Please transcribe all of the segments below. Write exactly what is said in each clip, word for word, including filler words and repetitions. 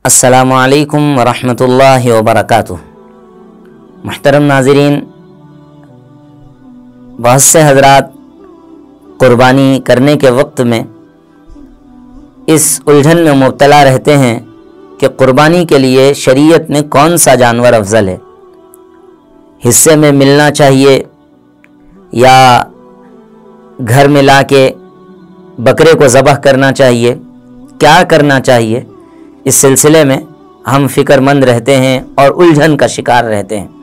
अस्सलामु अलैकुम वरहमतुल्लाहि वबरकातुह। मुहतरम नाज़रीन, बहुत से हज़रात क़ुरबानी करने के वक्त में इस उलझन में मुब्तला रहते हैं कि क़ुरबानी के लिए शरीयत में कौन सा जानवर अफजल है, हिस्से में मिलना चाहिए या घर में ला के बकरे को ज़बह करना चाहिए, क्या करना चाहिए। इस सिलसिले में हम फ़िक्रमंद रहते हैं और उलझन का शिकार रहते हैं।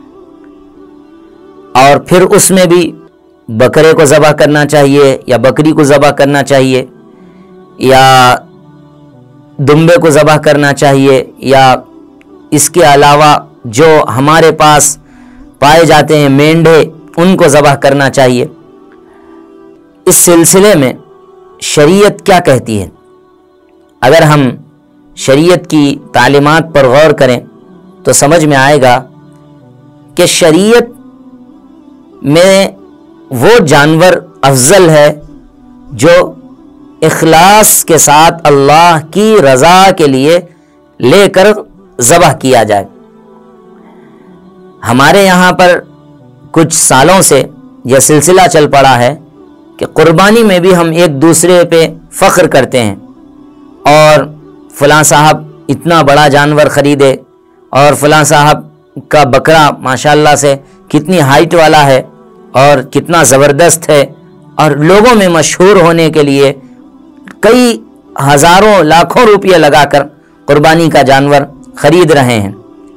और फिर उसमें भी बकरे को ज़बह करना चाहिए या बकरी को ज़बह करना चाहिए या दुम्बे को ज़बह करना चाहिए या इसके अलावा जो हमारे पास पाए जाते हैं मेंढे, उनको ज़बह करना चाहिए। इस सिलसिले में शरीयत क्या कहती है? अगर हम शरीयत की तालीमात पर गौर करें तो समझ में आएगा कि शरीयत में वो जानवर अफजल है जो इखलास के साथ अल्लाह की रज़ा के लिए लेकर ज़बह किया जाए। हमारे यहाँ पर कुछ सालों से यह सिलसिला चल पड़ा है कि क़ुरबानी में भी हम एक दूसरे पे फ़ख्र करते हैं और फ़लाँ साहब इतना बड़ा जानवर ख़रीदे और फ़लाँ साहब का बकरा माशाल्लाह से कितनी हाइट वाला है और कितना ज़बरदस्त है, और लोगों में मशहूर होने के लिए कई हज़ारों लाखों रुपये लगाकर क़ुरबानी का जानवर ख़रीद रहे हैं।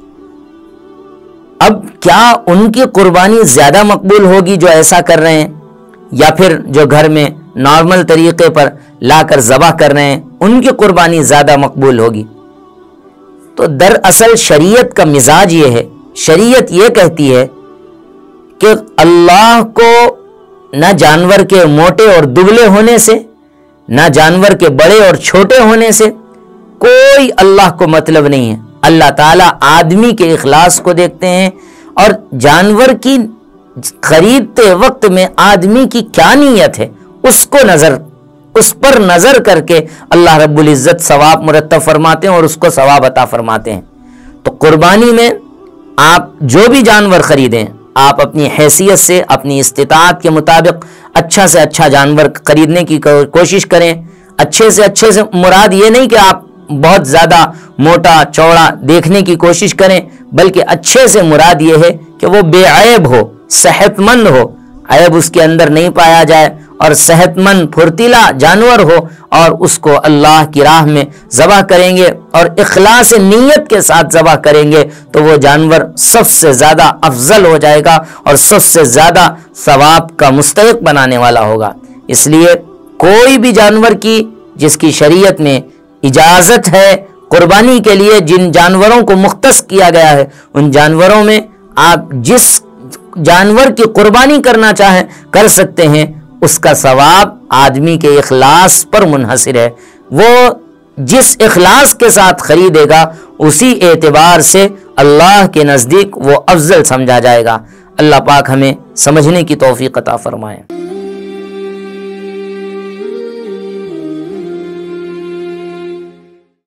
अब क्या उनकी क़ुरबानी ज़्यादा मकबूल होगी जो ऐसा कर रहे हैं, या फिर जो घर में नॉर्मल तरीक़े पर लाकर ज़बह कर रहे हैं उनकी क़ुरबानी ज़्यादा मकबूल होगी? तो दरअसल शरीयत का मिजाज ये है, शरीयत ये कहती है कि अल्लाह को न जानवर के मोटे और दुबले होने से, न जानवर के बड़े और छोटे होने से कोई अल्लाह को मतलब नहीं है। अल्लाह ताला आदमी के इखलास को देखते हैं और जानवर की खरीदते वक्त में आदमी की क्या नीयत है उसको नजर उस पर नजर करके अल्लाह रब्बुल इज़्ज़त सवाब मुरत्तब फरमाते हैं और उसको सवाब अता फरमाते हैं। तो कुर्बानी में आप जो भी जानवर खरीदें, आप अपनी हैसियत से, अपनी इस्तिताअत के मुताबिक अच्छा से अच्छा जानवर खरीदने की कोशिश करें। अच्छे से अच्छे से मुराद ये नहीं कि आप बहुत ज़्यादा मोटा चौड़ा देखने की कोशिश करें, बल्कि अच्छे से मुराद ये है कि वो बेअयब हो, सेहतमंद हो, ऐब उसके अंदर नहीं पाया जाए और सेहतमंद फुर्तीला जानवर हो, और उसको अल्लाह की राह में ज़बह करेंगे और इखलास नीयत के साथ ज़बह करेंगे तो वो जानवर सबसे ज़्यादा अफजल हो जाएगा और सबसे ज़्यादा सवाब का मुस्तहिक बनाने वाला होगा। इसलिए कोई भी जानवर की जिसकी शरीयत में इजाज़त है कुर्बानी के लिए, जिन जानवरों को मुख्तस किया गया है, उन जानवरों में आप जिस जानवर की कुर्बानी करना चाहें कर सकते हैं। उसका सवाब आदमी के इखलास पर मुनहसिर है। वो जिस इखलास के साथ खरीदेगा उसी एतबार से अल्लाह के नज़दीक वो अफजल समझा जाएगा। अल्लाह पाक हमें समझने की तौफीक अता फरमाए।